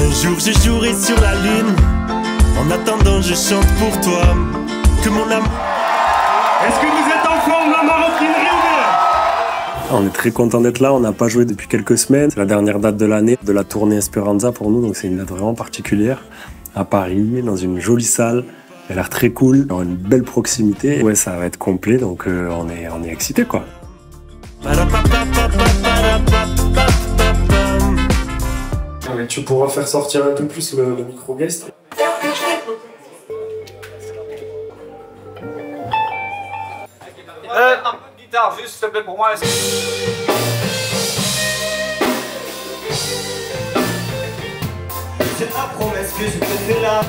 Un jour je jouerai sur la lune. En attendant je chante pour toi. Que mon amour. Est-ce que vous êtes en forme, la maroquinerie ou bien? On est très content d'être là, on n'a pas joué depuis quelques semaines. C'est la dernière date de l'année de la tournée Esperanza pour nous, donc c'est une date vraiment particulière. À Paris, dans une jolie salle. Elle a l'air très cool, on a une belle proximité. Ouais, ça va être complet, donc on est excités quoi. Mais tu pourras faire sortir un peu plus le micro guest. Un peu de guitare, juste s'il te plaît pour moi. C'est ta promesse que je te fais là.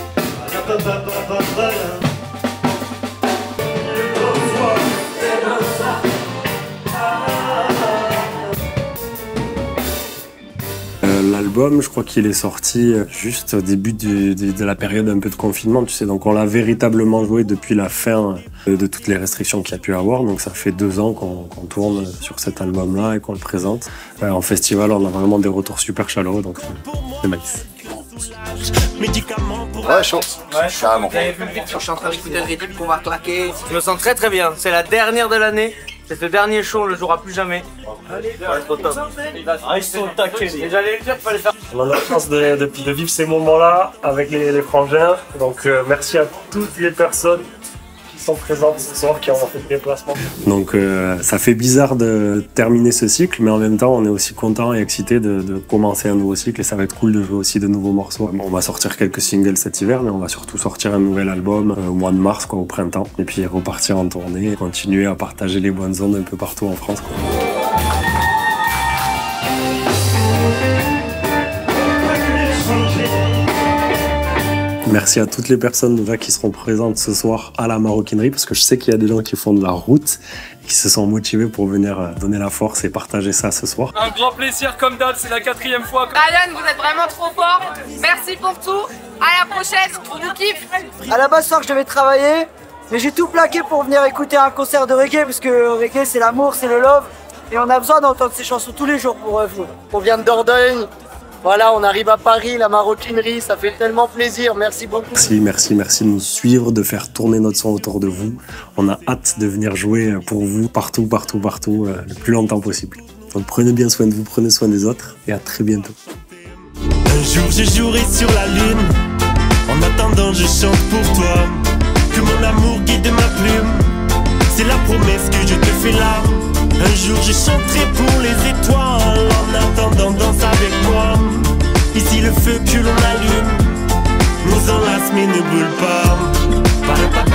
L'album, je crois qu'il est sorti juste au début de la période un peu de confinement, tu sais. Donc on l'a véritablement joué depuis la fin de toutes les restrictions qu'il y a pu avoir. Donc ça fait 2 ans qu'on tourne sur cet album-là et qu'on le présente. En festival, on a vraiment des retours super chaleureux, donc c'est nice. Ouais, chaud. Ouais, carrément. Vous avez vu le clip, je suis en train d'écouter le rythme qu'on va claquer. Je me sens très très bien. C'est la dernière de l'année. C'est le dernier show, on le jouera plus jamais. Allez, trop top. Ils sont taqués. Et j'allais le dire qu'il fallait faire. On a la chance de vivre ces moments-là avec les frangins. Donc merci à toutes les personnes qui sont présentes ce soir, qui ont fait le déplacement. Donc ça fait bizarre de terminer ce cycle, mais en même temps on est aussi content et excité de commencer un nouveau cycle et ça va être cool de jouer aussi de nouveaux morceaux. On va sortir quelques singles cet hiver, mais on va surtout sortir un nouvel album au mois de mars, quoi, au printemps, et puis repartir en tournée et continuer à partager les bonnes ondes un peu partout en France, quoi. Merci à toutes les personnes déjà qui seront présentes ce soir à la maroquinerie, parce que je sais qu'il y a des gens qui font de la route et qui se sont motivés pour venir donner la force et partager ça ce soir. Un grand plaisir comme d'hab, c'est la 4e fois. Ryan, vous êtes vraiment trop fort. Merci pour tout. À la prochaine, on vous kiffe. À la base, ce soir, je devais travailler, mais j'ai tout plaqué pour venir écouter un concert de reggae, parce que le reggae, c'est l'amour, c'est le love, et on a besoin d'entendre ces chansons tous les jours pour jouer. On vient de Dordogne. Voilà, on arrive à Paris, la maroquinerie, ça fait tellement plaisir, merci beaucoup. Merci de nous suivre, de faire tourner notre son autour de vous. On a hâte de venir jouer pour vous, partout, le plus longtemps possible. Donc prenez bien soin de vous, prenez soin des autres, et à très bientôt. Un jour je jouerai sur la lune. En attendant je chante pour toi. Que mon amour guide ma plume. C'est la promesse que je te fais là. Un jour je chanterai pour les étoiles. En attendant danse avec moi. Ici le feu que l'on allume nous enlace mais ne brûle pas.